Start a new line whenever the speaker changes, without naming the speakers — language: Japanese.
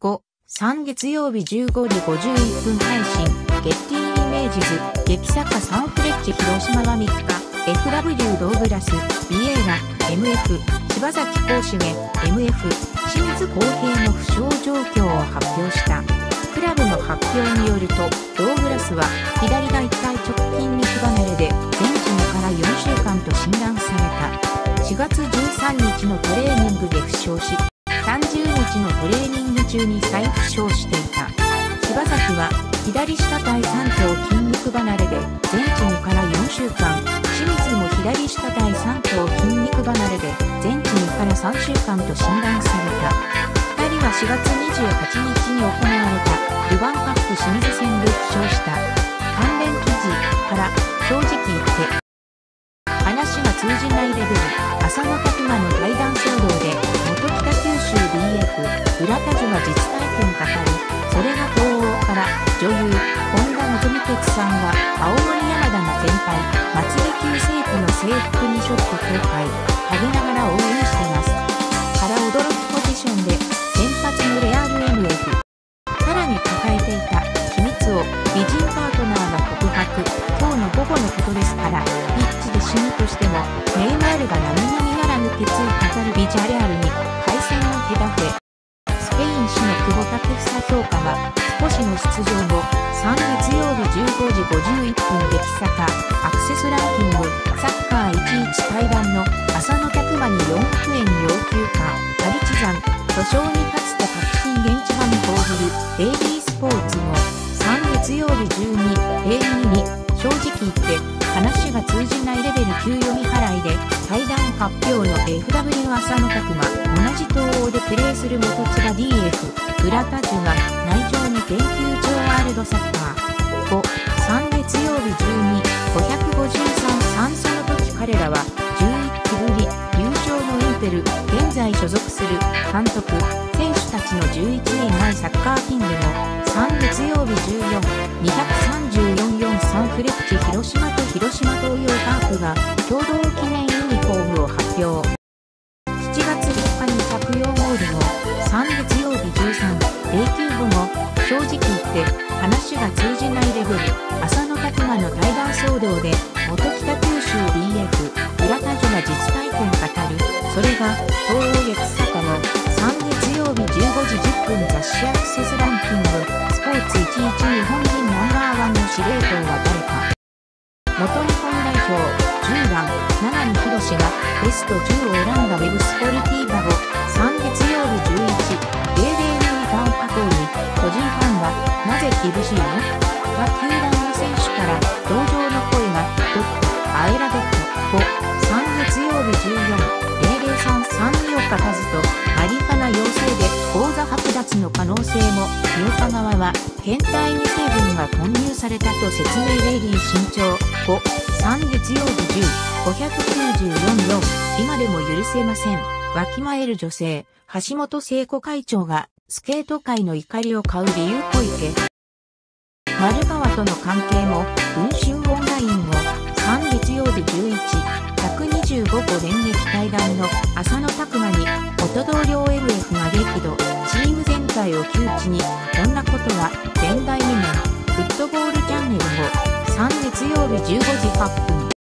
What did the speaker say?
5、3月曜日15時51分配信、ゲッティイメージズ、激坂サンフレッチ広島は3日、FW ドーグラス、ビエーラ、MF、柴崎幸重、MF、清水康平の負傷状況を発表した。クラブの発表によると、ドーグラスは左大腿直筋肉離れで全治2から4週間と診断された。4月13日のトレーニングで負傷し、30日のトレーニング中に再負傷していた。柴崎は左下第三頭筋肉離れで全治2から4週間、清水も左下第三頭筋肉離れで全治2から3週間と診断された。2人は4月28日に行われたルヴァンカップ清水戦で負傷した。関連記事から正直言って話が通じないレベル、浅野拓磨の対談騒動で元北九州 BF 浦田女が実体験語り、それが東欧から女優本田望結さんが青森山田の先輩松井旧世紀の制服にショット公開、陰ながら応援してますから驚きポジションで先発のレアル MF、 さらに抱えていた秘密を美人パートナーが告白。今日の午後のことですから、ピッチで死ぬとしてもネイマールが並々ならぬ決意語るビジャレアルに敗戦の手だフェ。スペイン紙の久保建英評価は少しの出場後、3月曜日15時51分激坂アクセスランキングサッカー11対談の浅野拓磨に4億円要求か、パリチザン訴訟に勝つと確信現地版報じるデイリースポーツ後、3月曜日12:02に正直言って話が通じないレベル9読み払いで対談発表の FW 浅野拓磨、同じ東欧でプレーする元千葉 DF 浦田女が内情に研究長ワールドサッカー5、3月曜日12:553その時彼らは11期ぶり優勝のインテル、現在所属する監督選手たちの11年前サッカーキングの3月曜日14:234サンフレッチ広島と広島東洋カープが共同記念ユニフォームを発表。7月3日に着用ゴール後、3月曜日13:09後、正直言って話が通じないレベル、浅野拓磨の対談騒動で元北九州 BF 浦田女が実体験語る、それが東欧激坂の3月曜日15時10分雑誌アクセスランキングスポーツ11日本人ナンバーワンの司令塔は誰か。元日本代表10番長見博がベスト10を選んだウェブスポリティーバ後、3月曜日11:00にファン加工に個人ファンはなぜ厳しいの？他球団の選手から同情の声がアエラ5、3月曜日14:003井岡一人マリファナ陽性で口座剥奪の可能性も、井岡側は検体に成分が混入されたと説明。レディー慎重5、3月曜日10:594今でも許せません。わきまえる女性橋本聖子会長がスケート界の怒りを買う理由小池丸川との関係も文春オンラインを3月曜日11:125個連撃対談の浅野拓磨に元同僚 LF が激怒、チーム全体を窮地に、こんなことは前代未聞。フットボールチャンネル後3月曜日15時8分